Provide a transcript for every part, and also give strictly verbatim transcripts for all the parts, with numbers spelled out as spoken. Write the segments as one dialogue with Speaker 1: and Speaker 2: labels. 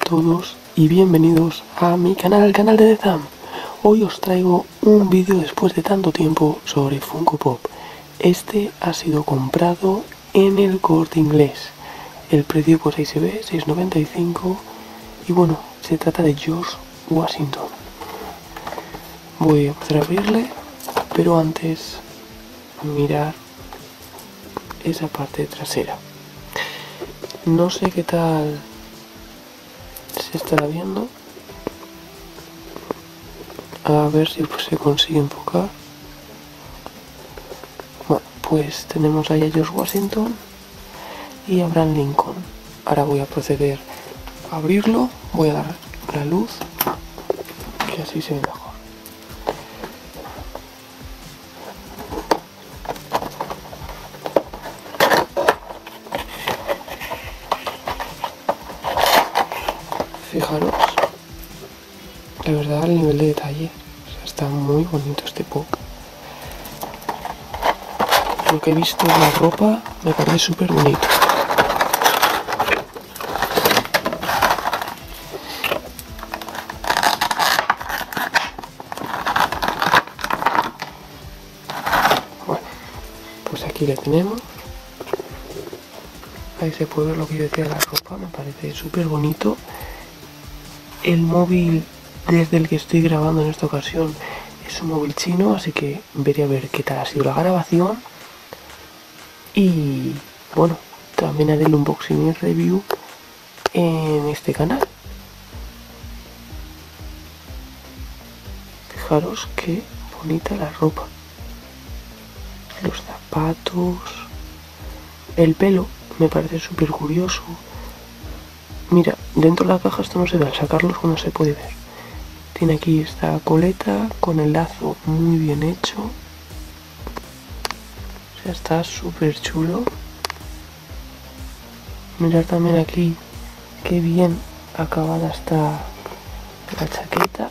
Speaker 1: todos y bienvenidos a mi canal, el canal de Dezam. Hoy os traigo un vídeo después de tanto tiempo sobre Funko Pop. Este ha sido comprado en el Corte Inglés. El precio pues ahí se ve, seis noventa y cinco. Y bueno, se trata de George Washington. Voy a empezar a abrirle, pero antes mirar esa parte trasera. No sé qué tal se estará viendo. A ver si pues, se consigue enfocar. Bueno, pues tenemos ahí a George Washington y a Abraham Lincoln. Ahora voy a proceder a abrirlo. Voy a dar la luz, que así se ve mejor. Fijaros, la verdad, el nivel de detalle, o sea, está muy bonito este pop. Lo que he visto en la ropa me parece súper bonito. Bueno, pues aquí le tenemos. Ahí se puede ver lo que yo decía de la ropa, me parece súper bonito. El móvil desde el que estoy grabando en esta ocasión es un móvil chino, así que veré a ver qué tal ha sido la grabación. Y bueno, también haré el unboxing y review en este canal. Fijaros qué bonita la ropa. Los zapatos. El pelo me parece súper curioso. Mira, dentro de la caja esto no se ve, al sacarlos no se puede ver. Tiene aquí esta coleta con el lazo muy bien hecho. O sea, está súper chulo. Mirad también aquí qué bien acabada está la chaqueta.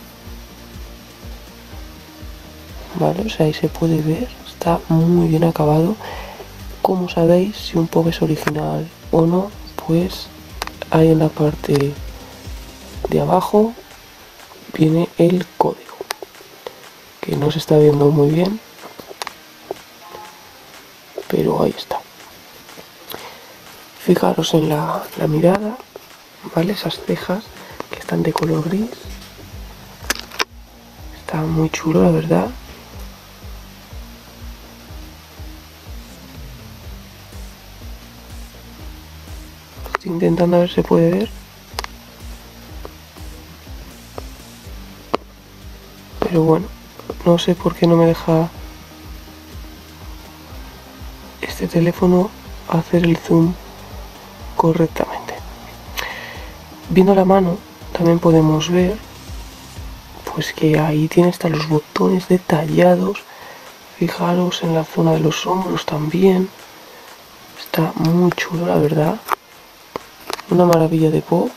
Speaker 1: Vale, o sea, ahí se puede ver, está muy bien acabado. Como sabéis, si un pop es original o no, pues ahí en la parte de abajo viene el código, que no se está viendo muy bien, pero ahí está. Fijaros en la, la mirada, ¿vale? Esas cejas que están de color gris. Está muy chulo, la verdad. Estoy intentando a ver si se puede ver. Pero bueno, no sé por qué no me deja este teléfono hacer el zoom correctamente. Viendo la mano también podemos ver pues que ahí tiene hasta los botones detallados. Fijaros en la zona de los hombros también. Está muy chulo, la verdad. Una maravilla de pop.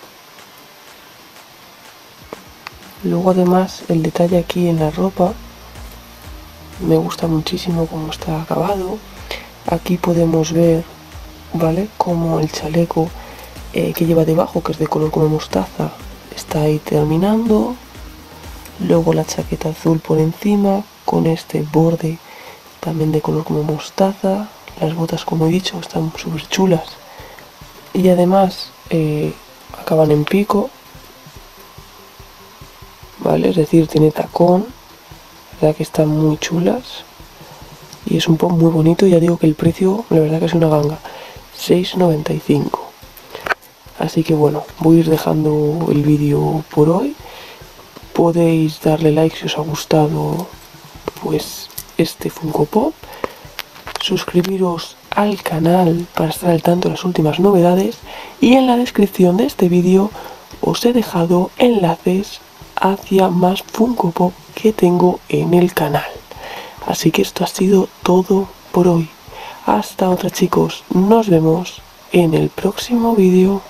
Speaker 1: Luego además el detalle aquí en la ropa me gusta muchísimo cómo está acabado. Aquí podemos ver, ¿vale?, como el chaleco eh, que lleva debajo, que es de color como mostaza, está ahí terminando. Luego la chaqueta azul por encima con este borde también de color como mostaza. Las botas, como he dicho, están súper chulas y además eh, acaban en pico. Vale, es decir, tiene tacón, la verdad que están muy chulas y es un pop muy bonito. Ya digo que el precio, la verdad que es una ganga, seis noventa y cinco. Así que bueno, voy a ir dejando el vídeo por hoy. Podéis darle like si os ha gustado pues este Funko Pop, suscribiros al canal para estar al tanto de las últimas novedades, y en la descripción de este vídeo os he dejado enlaces hacia más Funko Pop que tengo en el canal. Así que esto ha sido todo por hoy. Hasta otra, chicos. Nos vemos en el próximo vídeo.